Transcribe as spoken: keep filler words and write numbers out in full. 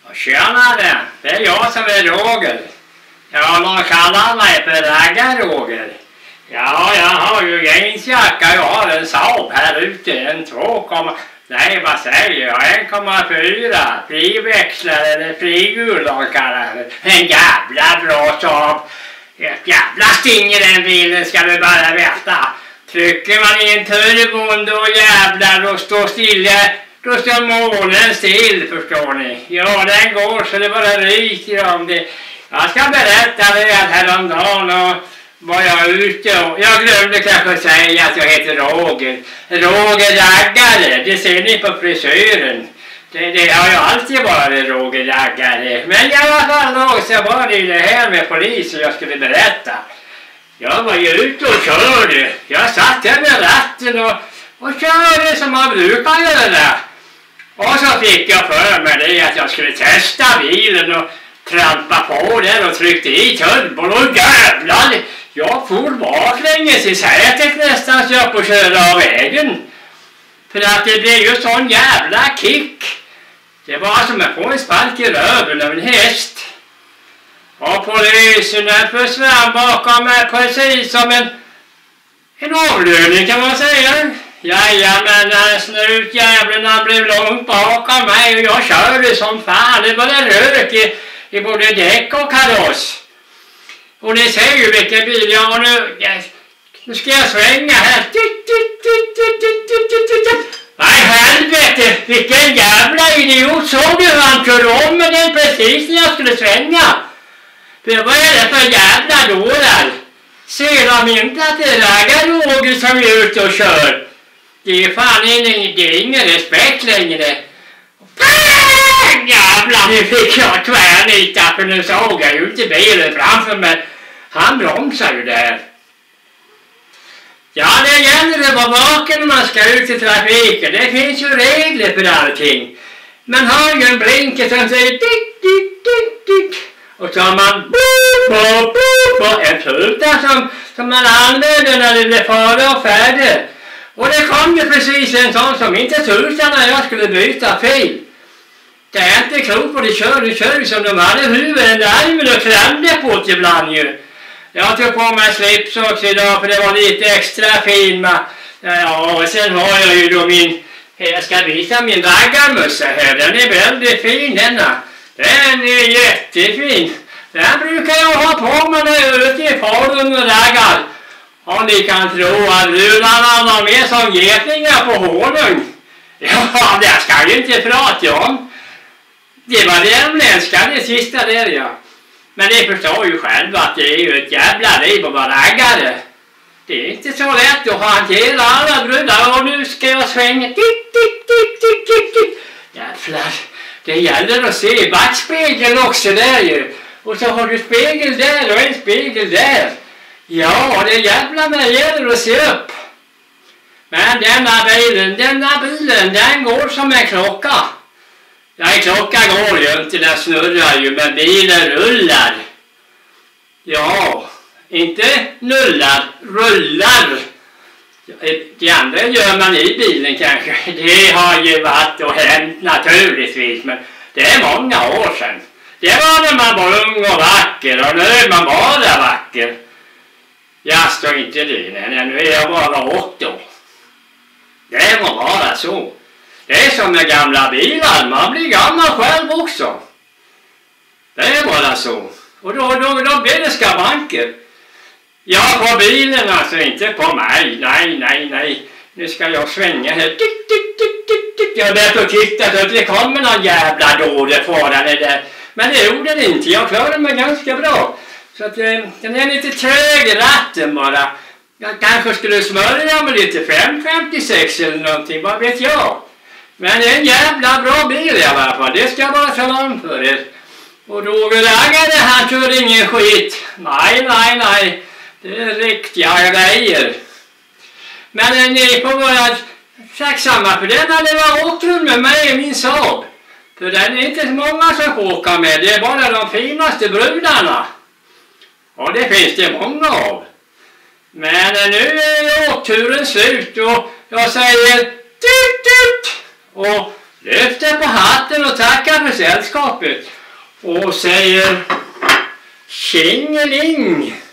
Tjenare, det är jag som är Roger. Ja, de kallar mig för Raggar-Roger. Ja, jag har ju jeansjacka, jag har en Saab här ute, en två, nej vad säger jag, en komma fyra, friväxlare eller frihjul de kallar det. En jävla bra Saab. Ett jävla sting i den bilen ska vi bara veta. Trycker man i en turbon då jävlar, då står stilla. Då står månen still, förstår ni. Ja, den går så det bara ryker om det. Jag ska berätta det att häromdagen och var jag ute och jag glömde kanske säga att jag heter Roger. Roger Raggare, det ser ni på frisyren. Det, det har ju alltid varit Roger Raggare. Men i alla fall då så var det det här med polisen jag skulle berätta. Jag var ju ute och körde. Jag satt här med ratten och, och körde som man brukar göra. Och så fick jag för mig det att jag skulle testa bilen och trampa på den och tryckte i turbon och jävlar, jag for baklänges i sätet nästan så jag på köra av vägen. För att det blev ju sån jävla kick. Det var som att få en spark i röven av en häst. Och polisen försvann bakom mig precis som en, en avlöning kan man säga. Jajamän, snutjävlarna blev långt bakom mig och jag körde som fan. Det var rök i, i både däck och kaross. Och ni ser ju vilken bil jag har nu. Nu ska jag svänga här. Nej helvete, vilken jävla idiot. Såg du hur han körde om med den precis när jag skulle svänga? För vad är det för jävla dårar? Ser de inte att det är Raggar-Roger som är ute och kör? Det är fan ingen, det är ingen respekt längre. Jävlar, nu fick jag tvärnita för nu såg jag ju inte bilen framför mig. Han bromsar ju där. Ja, det gäller att vara vaken när man ska ut i trafiken. Det finns ju regler för allting. Man har ju en blinker som säger tick, tick, tick, tick. Och så har man bo, bo, bo, en tuta som, som man använder när det blir fara och färdig. Och det kom ju precis en sån som inte tutade när jag skulle byta fil. Det är inte klokt på det kör, det kör som de hade huvudet i armen och klämde på det ibland ju. Jag tog på mig slips också idag för det var lite extra fin. Ja, och sen har jag ju då min, jag ska visa min raggarmössa här, den är väldigt fin denna. Den är jättefin. Den brukar jag ha på mig när jag är ute i Falun och raggar. Och ni kan tro att lularna var med som getingar på honung. Ja, det ska ju inte prata om. Det var det jämländska, det sista där ja. Men ni förstår ju själva att det är ju ett jävla liv att vara raggare. Det är inte så lätt att hantera alla brudar och nu ska jag svänga. Tick, tick, tick, tick, tick, tick. Jävlar, det gäller att se i backspegeln också där ju. Och så har du spegel där och en spegel där. Ja, det jävla mig gäller att se upp. Men denna bilen, denna bilen, den går som en klocka. Nej, klockan går ju inte, den snurrar ju, men bilen rullar. Ja, inte nullar, rullar. Det andra gör man i bilen kanske. Det har ju varit och hänt naturligtvis, men det är många år sedan. Det var när man var ung och vacker och nu är man bara vacker. Jag står inte det, nej, nu är jag bara åtta år. Det må vara så. Det är som med gamla bilar, man blir gammal själv också. Det är bara så. Och då, då, då blir det skavanker. Ja, på bilen alltså, inte på mig. Nej, nej, nej. Nu ska jag svänga här. Tick, tick, tick, tick, tick. Jag vet och tittade att det kommer någon jävla dålig farare där. Men det gjorde det inte, jag klarade mig ganska bra. Så att eh, den är lite trög i ratten bara. Jag kanske skulle smörja med lite fem femtiosex eller någonting, vad vet jag. Men det är en jävla bra bil i alla fall, det ska jag bara tala om för er. Och Roger Raggare, han kör ingen skit. Nej, nej, nej. Det är riktiga grejer. Men ni får vara tacksamma för den hade varit åkt med mig i min Saab. För den är inte så många som får åka med, det är bara de finaste brudarna. Och det finns det många av. Men nu är åkturen slut och jag säger tut tut och lyfter på hatten och tackar tackar för sällskapet och säger tjingeling.